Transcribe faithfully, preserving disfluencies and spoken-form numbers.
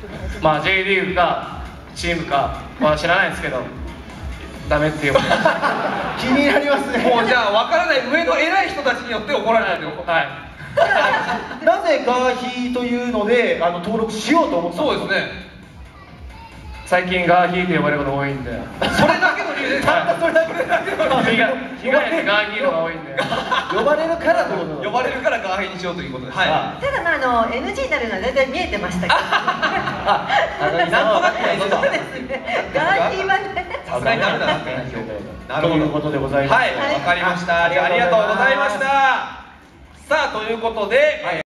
まあ J リーグかチームかは知らないですけどダメっていう気になりますね。 もうじゃあ分からない上の偉い人たちによって怒られたってこと。 はいなぜガーヒーというのであの登録しようと思ったんですか。 そうですね。 最近ガーヒーって呼ばれること多いんでそれだけの理由ですか。 それだけ被害被害でガーヒーのが多いんで呼ばれるからということ呼ばれるからガーヒーにしようということで。はい。 ただまああの エヌジー になるのは大体見えてましたけど。 あ、あのなんとなくね。 そうですね。ガーヒーはね。 さすがにダメだなって感じ。なるほど。 ということでございます。 はい、わかりました。ありがとうございました。さあということで。